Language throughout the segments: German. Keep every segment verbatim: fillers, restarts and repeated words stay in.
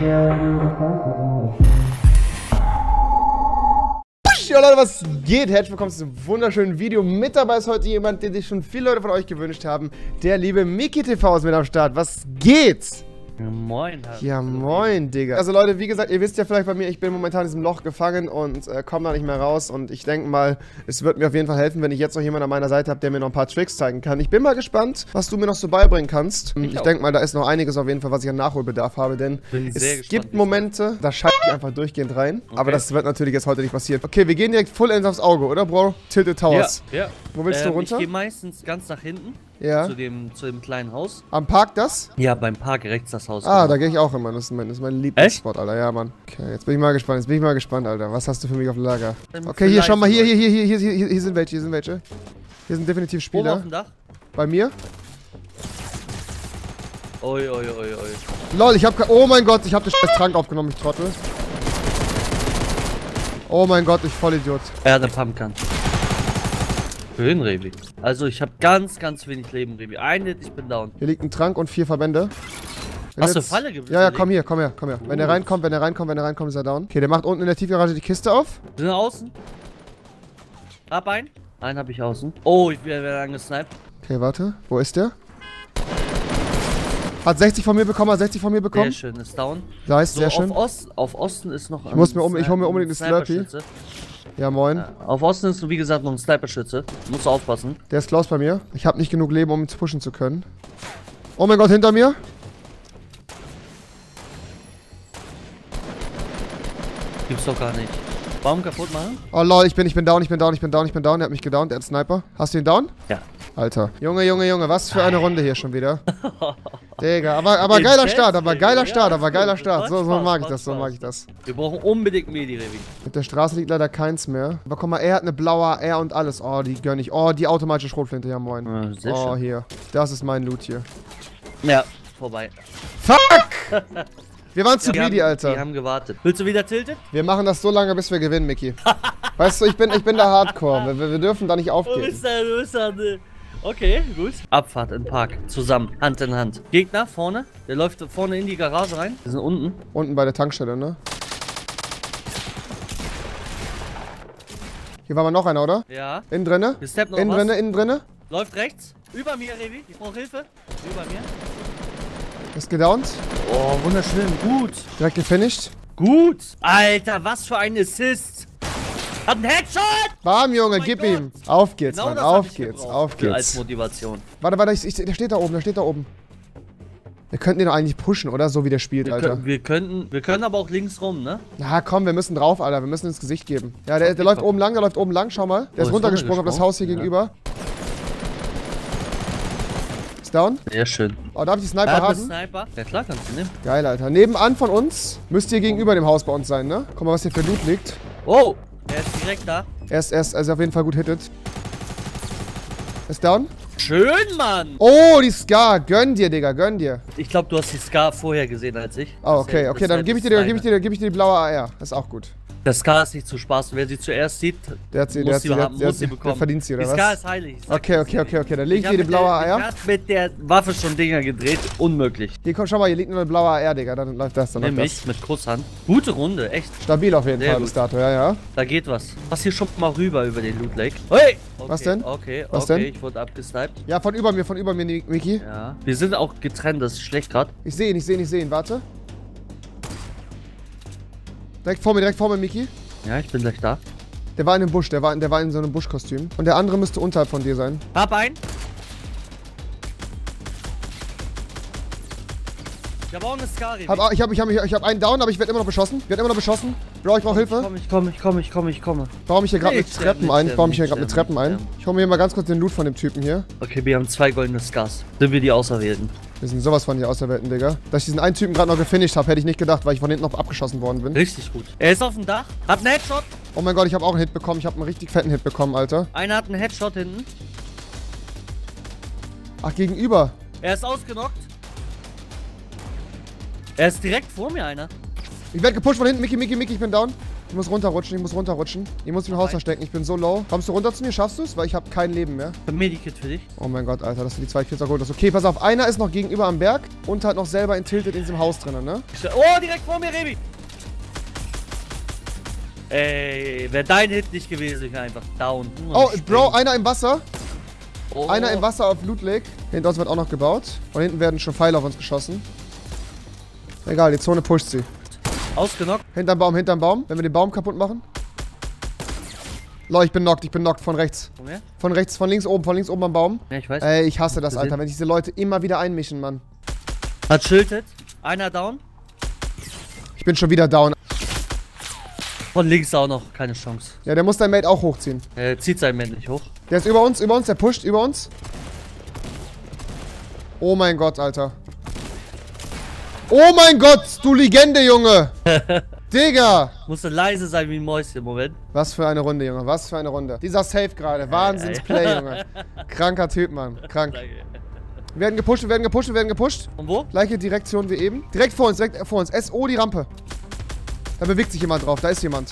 Ja Leute, was geht? Herzlich willkommen zu einem wunderschönen Video. Mit dabei ist heute jemand, den sich schon viele Leute von euch gewünscht haben. Der liebe Miki T V ist mit am Start. Was geht's? Ja, moin. Ja, moin, Digga. Also Leute, wie gesagt, ihr wisst ja vielleicht bei mir, ich bin momentan in diesem Loch gefangen und äh, komme da nicht mehr raus. Und ich denke mal, es wird mir auf jeden Fall helfen, wenn ich jetzt noch jemanden an meiner Seite habe, der mir noch ein paar Tricks zeigen kann. Ich bin mal gespannt, was du mir noch so beibringen kannst. Ich, ich denke mal, da ist noch einiges auf jeden Fall, was ich an Nachholbedarf habe, denn bin es sehr gibt gespannt, Momente, da scheiße ich einfach durchgehend rein. Okay. Aber das wird natürlich jetzt heute nicht passieren. Okay, wir gehen direkt full ends aufs Auge, oder, Bro? Tilted Towers. Ja, ja. Wo willst ähm, du runter? Ich gehe meistens ganz nach hinten. Ja. Zu dem, zu dem kleinen Haus. Am Park das? Ja, beim Park rechts das Haus. Ah, genau. da gehe ich auch immer. Das ist mein, das ist mein Lieblingsspot, Alter. Ja, Mann. Okay, jetzt bin ich mal gespannt. Jetzt bin ich mal gespannt, Alter. Was hast du für mich auf Lager? Ähm, Okay, hier, schau mal. Hier, vielleicht hier, hier, hier, hier, hier, hier sind welche. Hier sind welche. Hier sind definitiv Oben Spieler. auf dem Dach. Bei mir. Oi, oi, oi, oi. Lol, ich hab... Oh mein Gott, ich hab den scheiß Trank aufgenommen, ich Trottel. Oh mein Gott, ich Vollidiot. Er hat eine Pumpgun. Schön, Revi. Also, ich habe ganz, ganz wenig Leben, Revi. Ein Hit, ich bin down. Hier liegt ein Trank und vier Verbände. Wenn Hast du jetzt- Falle gewählt? Ja, ja, komm hier, komm her, komm her. Wenn er Gut. reinkommt, wenn er reinkommt, wenn er reinkommt, ist er down. Okay, der macht unten in der Tiefgarage die Kiste auf. Sind wir außen? Hab einen. Einen habe ich außen. Oh, ich werde angesniped. Okay, warte. Wo ist der? Hat sechzig von mir bekommen, hat sechzig von mir Sehr bekommen. schön, ist down. Da ist So, sehr auf, schön. Ost, auf Osten ist noch ein muss mir um- ich hol mir Sniper- unbedingt eine Slurpee. Sniperschütze. Ja, moin. Ja, auf Osten ist, wie gesagt, noch ein Sniperschütze. Musst du aufpassen. Der ist Klaus bei mir. Ich habe nicht genug Leben, um ihn zu pushen zu können. Oh mein Gott, hinter mir. Gibt's doch gar nicht. Baum kaputt machen? Oh lol, ich bin, ich bin down, ich bin down, ich bin down, ich bin down. Der hat mich gedownt, der hat einen Sniper. Hast du ihn down? Ja. Alter. Junge, Junge, Junge, was für eine Runde hier schon wieder. Digga, aber, aber Den geiler Chance, Start, aber Digga. geiler Ja, Start, aber ist geiler gut. Start. Macht So, so Spaß, mag ich macht das, so Spaß. mag ich das. Wir brauchen unbedingt Medi, Revi. Mit der Straße liegt leider keins mehr. Aber guck mal, er hat eine blaue A R und alles. Oh, die gönn ich. Oh, die automatische Schrotflinte, ja moin. Ja, sehr Oh, schön. hier. Das ist mein Loot hier. Ja, vorbei. Fuck! Wir waren zu Die greedy, haben, Alter. Die haben gewartet. Willst du wieder tiltet? Wir machen das so lange, bis wir gewinnen, Mickey. Weißt du, ich bin, ich bin da Hardcore. Wir, wir dürfen da nicht Du aufgeben. bist da, du bist da. ne. Okay, gut. Abfahrt im Park. Zusammen. Hand in Hand. Gegner vorne. Der läuft vorne in die Garage rein. Wir sind unten. Unten bei der Tankstelle, ne? Hier war mal noch einer, oder? Ja. Innen drinne? Wir steppen noch Innen was. drinne, innen drinne? Läuft rechts. Über mir, Revi. Ich brauche Hilfe. Über mir. Ist gedownt. Oh, wunderschön. Gut. Direkt gefinisht. Gut. Alter, was für ein Assist. Hat einen Headshot. Bam, Junge, Oh mein gib Gott. ihm. Auf geht's, Genau Mann. das Auf hab ich geht's, gebraucht auf für- Als geht's. Motivation. Warte, warte, ich, ich, der steht da oben, der steht da oben. Wir könnten den doch eigentlich pushen, oder? So wie der spielt, Wir, Alter. können, wir, könnten, wir können aber auch links rum, ne? Na komm, wir müssen drauf, Alter. Wir müssen ins Gesicht geben. Ja, der, der läuft komm. oben lang, der läuft oben lang. Schau mal. Der Oh, ist ist runtergesprungen auf das Haus hier runtergesprungen? gegenüber. Ist down. Sehr schön. Oh, darf ich die Sniper Er hat einen haben? Sniper. Ja klar, kannst du nehmen. Geil, Alter. Nebenan von uns müsst ihr gegenüber dem Haus bei uns sein, ne? Guck mal, was hier für Loot liegt. Oh, er ist direkt da. Er ist, er ist, er ist auf jeden Fall gut hittet. Ist down. Schön, Mann. Oh, die Scar. Gönn dir, Digga. Gönn dir. Ich glaube, du hast die Scar vorher gesehen als ich. Oh, okay, okay. Dann gebe ich dir, die- geb ich dir, die- geb ich dir die blaue A R. Das ist auch gut. Der Scar ist nicht zu Spaß. Wer sie zuerst sieht, Der hat sie, muss der hat sie sie, der, haben, hat- der, muss sie hat- der bekommen. verdient sie, oder die was? Scar ist heilig. ich sag Okay, das okay, dir. okay, okay. Dann leg ich hab dir die mit blaue der- A R. Ich hab mit der Waffe schon Dinger gedreht. Unmöglich. Hier, komm, schau mal, hier liegt nur eine blaue A R, Digga. Dann läuft das, dann läuft Nimm das. mich mit Kusshand. Gute Runde, echt. Stabil auf jeden Sehr Fall gut. bis dato, ja, ja. Da geht was. Pass hier schon mal rüber über den Loot Lake. Hey! Okay, Was denn? Okay, Was okay, denn? ich wurde abgesniped. Ja, von über mir, von über mir, Miki. Ja. Wir sind auch getrennt, das ist schlecht gerade. Ich sehe ihn, ich sehe ihn, ich sehe ihn. Warte. Direkt vor mir, direkt vor mir, Miki. Ja, ich bin gleich da. Der war in einem Busch, der war, in- der war in so einem Buschkostüm. Und der andere müsste unterhalb von dir sein. Hab einen. Ich hab auch eine Scar. Hab, ich habe ich hab, ich hab einen down, aber ich werde immer noch beschossen. Ich werde immer noch beschossen. Bro, ich brauche Hilfe. Komm, ich komme, ich komme, ich komme, ich komme. Ich baue mich hier gerade mit Nicht sterben, Treppen nicht ein. Ich baue mich hier sterben, gerade mit nicht Treppen ein. sterben. Ich hole mir hier mal ganz kurz den Loot von dem Typen hier. Okay, wir haben zwei goldene Scars. Sind wir die Auserwählten? Wir sind sowas von hier Auserwählten, Digga. Dass ich diesen einen Typen gerade noch gefinisht habe, hätte ich nicht gedacht, weil ich von hinten noch abgeschossen worden bin. Richtig gut. Er ist auf dem Dach. Hab einen Headshot. Oh mein Gott, ich habe auch einen Hit bekommen. Ich habe einen richtig fetten Hit bekommen, Alter. Einer hat einen Headshot hinten. Ach, gegenüber. Er ist ausgenockt. Er ist direkt vor mir einer. Ich werde gepusht von hinten. Mickey, Mickey, Mickey, ich bin down. Ich muss runterrutschen, ich muss runterrutschen. Ich muss mich im Haus verstecken, ich bin so low. Kommst du runter zu mir, schaffst du es? Weil ich habe kein Leben mehr. Ein Medikit für dich. Oh mein Gott, Alter, dass du die zwei Kills auch geholt hast. Okay, pass auf, einer ist noch gegenüber am Berg und halt noch selber in Tilted in diesem Haus drinnen, ne? Oh, direkt vor mir, Rebi. Ey, wäre dein Hit nicht gewesen, ich wäre einfach down. Oh, Bro, einer im Wasser. Oh. Einer im Wasser auf Loot Lake. Hinter uns wird auch noch gebaut. Und hinten werden schon Pfeile auf uns geschossen. Egal, die Zone pusht sie. Ausgenockt. Hinterm Baum, hinterm Baum. Wenn wir den Baum kaputt machen. Leute, ich bin knockt, ich bin knockt von rechts. Von wer? Von rechts, von links oben, von links oben am Baum. Ja, ich weiß. Ey, ich hasse das, Gesehen. Alter, wenn diese Leute immer wieder einmischen, Mann. Hat schildet. Einer down. Ich bin schon wieder down. Von links auch noch, keine Chance. Ja, der muss dein Mate auch hochziehen. Er zieht sein Mate nicht hoch. Der ist über uns, über uns, der pusht über uns. Oh mein Gott, Alter. Oh mein Gott, du Legende, Junge. Digga. Musste leise sein wie ein Mäuschen im Moment. Was für eine Runde, Junge, was für eine Runde. Dieser Safe gerade, Wahnsinnsplay, Junge. Kranker Typ, Mann, krank. Danke. Wir werden gepusht, wir werden gepusht, wir werden gepusht. Und wo? Gleiche Direktion wie eben. Direkt vor uns, direkt vor uns. S O die Rampe. Da bewegt sich jemand drauf, da ist jemand.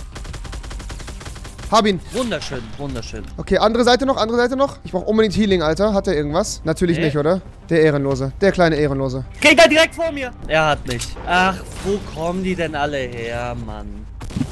Hab ihn. Wunderschön, wunderschön. Okay, andere Seite noch, andere Seite noch. Ich brauche unbedingt Healing, Alter. Hat er irgendwas? Natürlich Nee. nicht, oder? Der Ehrenlose. Der kleine Ehrenlose. Geht da direkt vor mir. Er hat mich. Ach, wo kommen die denn alle her, Mann?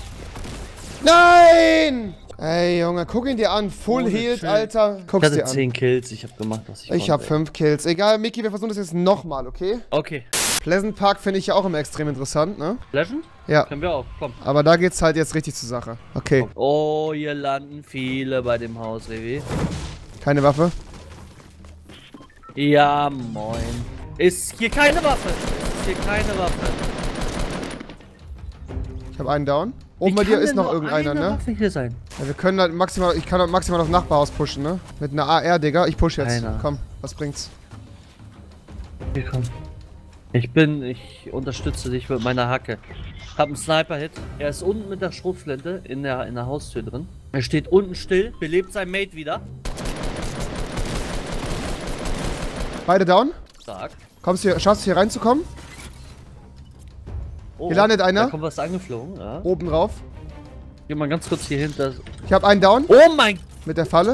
Nein! Ey, Junge, guck ihn dir an. Full Ohne healed, Schön. Alter. Ich Guck's hatte dir an. zehn Kills, ich habe gemacht, was ich Ich konnte. hab fünf Kills. Egal, Miki, wir versuchen das jetzt nochmal, okay? Okay. Pleasant Park finde ich ja auch immer extrem interessant, ne? Legend? Ja. Können wir auch, komm. Aber da geht's halt jetzt richtig zur Sache. Okay. Oh, hier landen viele bei dem Haus, Revi. Keine Waffe. Ja, moin. Ist hier keine Waffe. Ist hier keine Waffe. Ich habe einen down. Oben Wie bei dir kann ist denn noch nur irgendeiner, eine ne? Waffe hier sein? Ja, wir können halt maximal, ich kann halt maximal aufs Nachbarhaus pushen, ne? Mit einer A R, Digga. Ich push jetzt. Keiner. Komm, was bringt's? Hier, komm. Ich bin, ich unterstütze dich mit meiner Hacke. Hab einen Sniper-Hit. Er ist unten mit der Schrotflinte in der, in der Haustür drin. Er steht unten still, belebt sein Mate wieder. Beide down. Stark. Kommst du hier, schaffst du hier reinzukommen? Oh, Hier landet einer. Da kommt was angeflogen, ja. Oben drauf. Geh mal ganz kurz hier hinter. Ich habe einen down. Oh mein... Mit der Falle.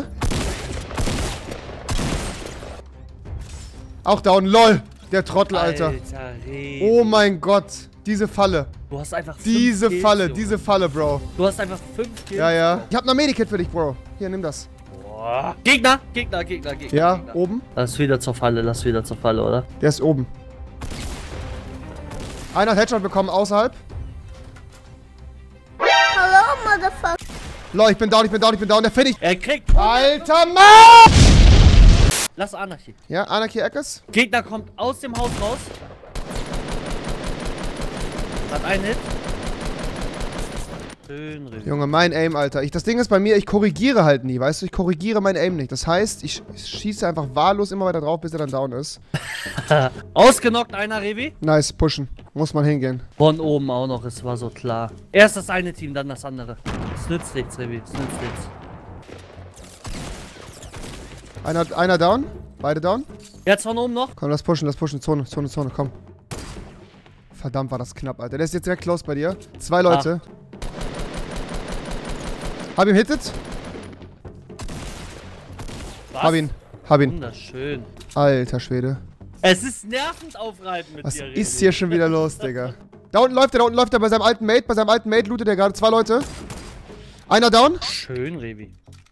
Auch down. LOL. Der Trottel, Alter. Alter Revi. Oh mein Gott. Diese Falle. Du hast einfach fünf Diese Kills, Falle. Junge. Diese Falle, Bro. Du hast einfach fünf Kills. Ja, ja. Ich habe noch Medikit für dich, Bro. Hier, nimm das. Boah. Gegner, Gegner, Gegner, Gegner. Ja, Gegner. oben. Lass wieder zur Falle, lass wieder zur Falle, oder? Der ist oben. Einer hat Headshot bekommen außerhalb. Hello, motherfucker. Lol, ich bin down, ich bin down, ich bin down. Der Finish. Er kriegt... Alter Mann! Lass Anarchie. Ja, Anarchy Eckes. Gegner kommt aus dem Haus raus. Hat einen Hit. Schön, Revi. Junge, mein Aim, Alter. Ich, das Ding ist bei mir, ich korrigiere halt nie, weißt du? Ich korrigiere mein Aim nicht. Das heißt, ich, ich schieße einfach wahllos immer weiter drauf, bis er dann down ist. Ausgenockt einer, Revi. Nice, pushen. Muss man hingehen. Von oben auch noch, es war so klar. Erst das eine Team, dann das andere. Es nützt nichts, Revi, es nützt nichts. Einer, einer down. Beide down. Jetzt von oben noch. Komm, lass pushen, lass pushen. Zone, Zone, Zone, komm. Verdammt, war das knapp, Alter. Der ist jetzt direkt close bei dir. Zwei Leute. Hab ihn hittet. Was? Hab ihn. Hab ihn. Wunderschön. Alter Schwede. Es ist nervend aufreibend mit Was dir, ist Revi. hier schon wieder los, Digga? Da unten läuft er, da unten läuft er bei seinem alten Mate. Bei seinem alten Mate lootet er gerade zwei Leute. Einer down. Schön, Revi.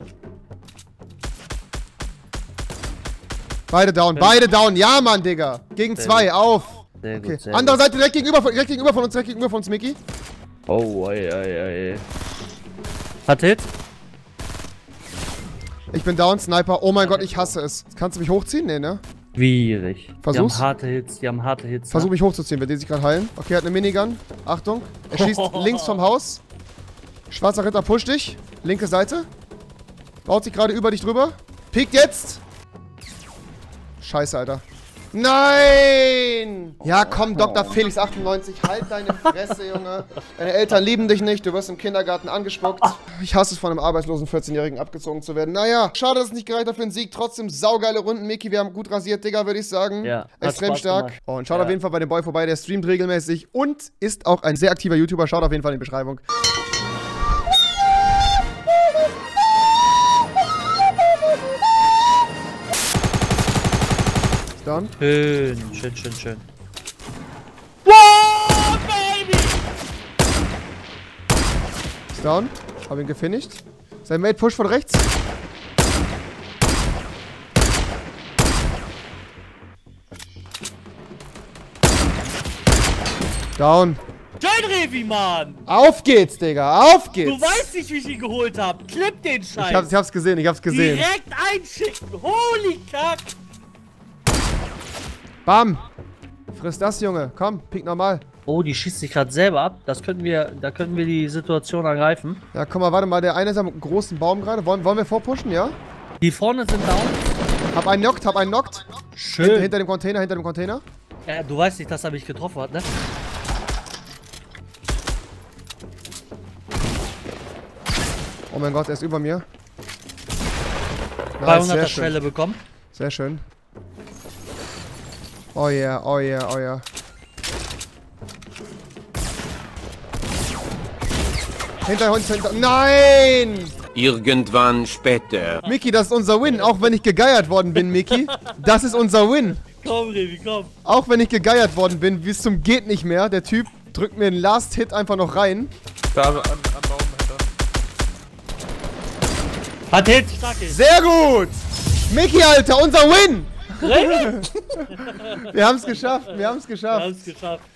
Beide down, beide down. Ja, Mann, Digga. Gegen Sehr zwei, gut. auf. Sehr Okay. gut, sehr Andere gut. Seite, direkt gegenüber, von, direkt gegenüber von uns, direkt gegenüber von uns, Mickey. Oh, ey, ey, ey. Hat Hit? Ich bin down, Sniper. Oh mein Gott, ich hasse es. Kannst du mich hochziehen? Nee, ne? Schwierig. Versuch's. Die haben harte Hits, die haben harte Hits. Versuch mich hochzuziehen, wird die sich gerade heilen. Okay, er hat eine Minigun. Achtung. Er schießt links vom Haus. Schwarzer Ritter pusht dich. Linke Seite. Baut sich gerade über dich drüber. Piekt jetzt. Scheiße, Alter. Nein! Ja, komm, Doktor Felix achtundneunzig, halt deine Fresse, Junge. Deine Eltern lieben dich nicht, du wirst im Kindergarten angespuckt. Ich hasse es, von einem arbeitslosen vierzehnjährigen abgezogen zu werden. Naja, schade, dass es nicht gereicht hat für einen Sieg. Trotzdem saugeile Runden, Miki. Wir haben gut rasiert, Digga, würde ich sagen. Ja. Extrem stark. Gemacht. Oh, und schaut ja. auf jeden Fall bei dem Boy vorbei, der streamt regelmäßig und ist auch ein sehr aktiver YouTuber. Schaut auf jeden Fall in die Beschreibung. Down. Schön, schön, schön, schön. Wow, baby! Ist down. Hab ihn gefinisht. Sein Mate push von rechts. Down. Schön, Revi, Mann! Auf geht's, Digga. Auf geht's. Du weißt nicht, wie ich ihn geholt hab. Clip den Scheiß. Ich hab's, ich hab's gesehen, ich hab's gesehen. Direkt einschicken. Holy Kack. Bam. Friss das, Junge. Komm, pick normal. Oh, die schießt sich gerade selber ab. Das können wir, da können wir die Situation ergreifen. Ja, komm mal, warte mal. Der eine ist am großen Baum gerade. Wollen, wollen wir vorpushen, ja? Die vorne sind down. Hab einen knockt, hab einen knockt. Schön. Hinter, hinter dem Container, hinter dem Container. Ja, du weißt nicht, dass er mich getroffen hat, ne? Oh mein Gott, er ist über mir. Nice, dreihunderter sehr schön. Schwelle bekommen. Sehr schön. Oh yeah, oh yeah, oh yeah. Hinter uns, hinter... Nein! Irgendwann später. Miki, das ist unser Win. Auch wenn ich gegeiert worden bin, Miki. Das ist unser Win. Komm, Revi, komm. Auch wenn ich gegeiert worden bin, bis zum geht nicht mehr. Der Typ drückt mir den Last Hit einfach noch rein. Da an, an Baum hinter. Hat Hit, stark Hit. Sehr gut! Miki, Alter, unser Win! Revi! Wir haben es geschafft, wir haben es Wir geschafft. haben es geschafft.